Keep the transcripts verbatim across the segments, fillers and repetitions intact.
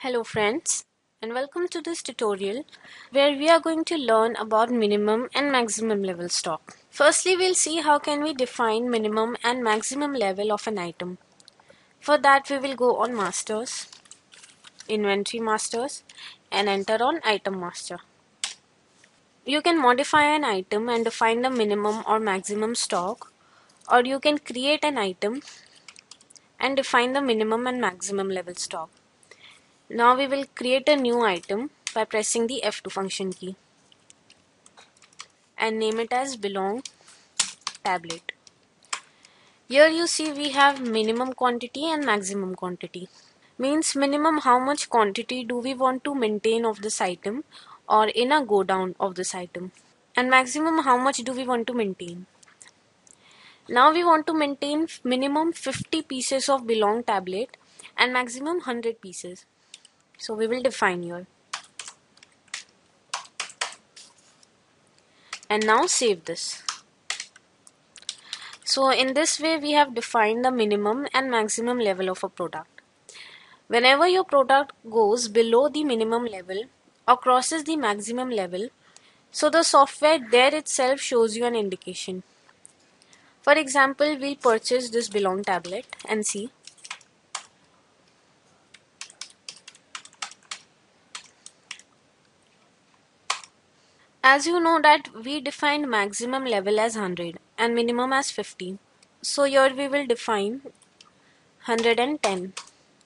Hello friends, and welcome to this tutorial where we are going to learn about minimum and maximum level stock. Firstly, we'll see how can we define minimum and maximum level of an item. For that, we will go on masters, inventory masters, and enter on item master. You can modify an item and define the minimum or maximum stock, or you can create an item and define the minimum and maximum level stock. Now we will create a new item by pressing the F two function key and name it as belong tablet. Here you see we have minimum quantity and maximum quantity. Means minimum how much quantity do we want to maintain of this item or in a go down of this item, and maximum how much do we want to maintain. Now we want to maintain minimum fifty pieces of belong tablet and maximum one hundred pieces. So we will define here. And now save this. So in this way we have defined the minimum and maximum level of a product. Whenever your product goes below the minimum level or crosses the maximum level, so the software there itself shows you an indication. For example, we purchase this belong tablet and see. As you know that we defined maximum level as one hundred and minimum as fifty. So here we will define one hundred ten.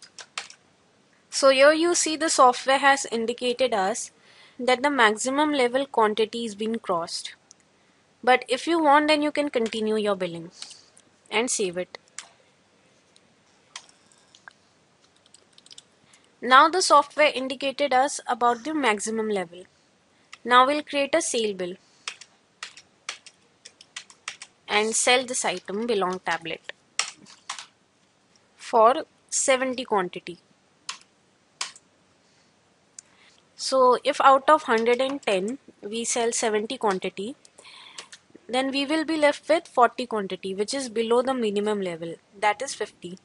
So here you see the software has indicated us that the maximum level quantity is being crossed. But if you want, then you can continue your billing and save it. Now the software indicated us about the maximum level. Now we'll create a sale bill and sell this item belong tablet for seventy quantity. So if out of one hundred ten we sell seventy quantity, then we will be left with forty quantity, which is below the minimum level, that is fifty.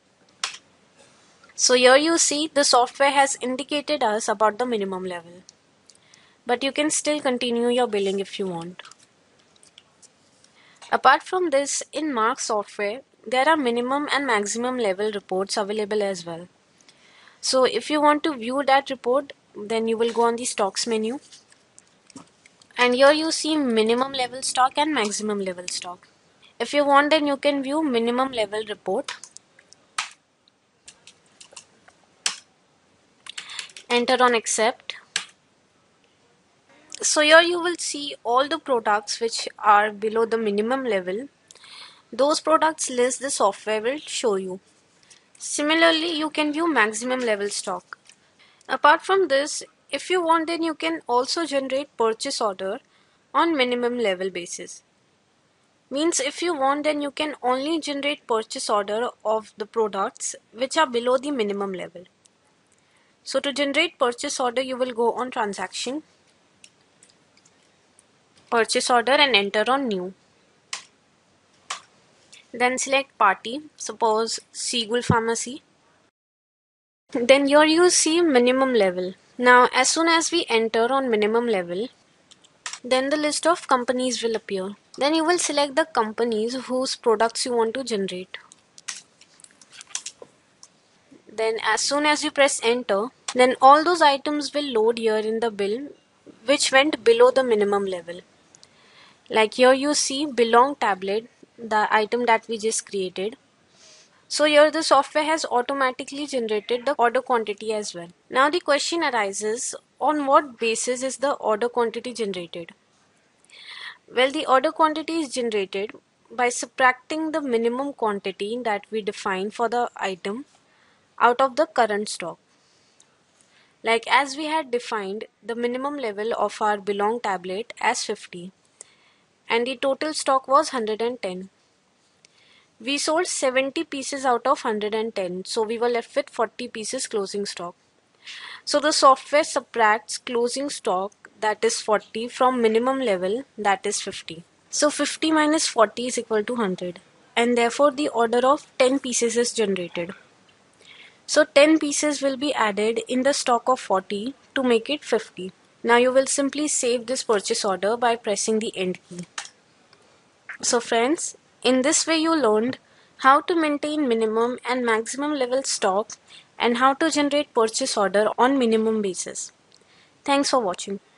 So here you see the software has indicated us about the minimum level, but you can still continue your billing if you want. Apart from this, in Marg software there are minimum and maximum level reports available as well. So if you want to view that report, then you will go on the stocks menu, and here you see minimum level stock and maximum level stock. If you want, then you can view minimum level report. Enter on accept. So here you will see all the products which are below the minimum level. Those products list the software will show you. Similarly, you can view maximum level stock. Apart from this, if you want, then you can also generate purchase order on minimum level basis. Means if you want, then you can only generate purchase order of the products which are below the minimum level. So to generate purchase order, you will go on transaction, purchase order, and enter on new. Then select party, suppose Saleable Pharmacy. Then here you see minimum level. Now as soon as we enter on minimum level, then the list of companies will appear. Then you will select the companies whose products you want to generate. Then as soon as you press enter, then all those items will load here in the bill which went below the minimum level. Like here you see belong tablet, the item that we just created. So here the software has automatically generated the order quantity as well. Now the question arises, on what basis is the order quantity generated? Well, the order quantity is generated by subtracting the minimum quantity that we define for the item out of the current stock. Like as we had defined the minimum level of our belong tablet as fifty and the total stock was one hundred ten. We sold seventy pieces out of one hundred ten, so we were left with forty pieces closing stock. So the software subtracts closing stock, that is forty, from minimum level, that is fifty. So fifty minus forty is equal to one hundred, and therefore the order of ten pieces is generated. So ten pieces will be added in the stock of forty to make it fifty. Now you will simply save this purchase order by pressing the end key. So friends, in this way you learned how to maintain minimum and maximum level stock and how to generate purchase order on minimum basis. Thanks for watching.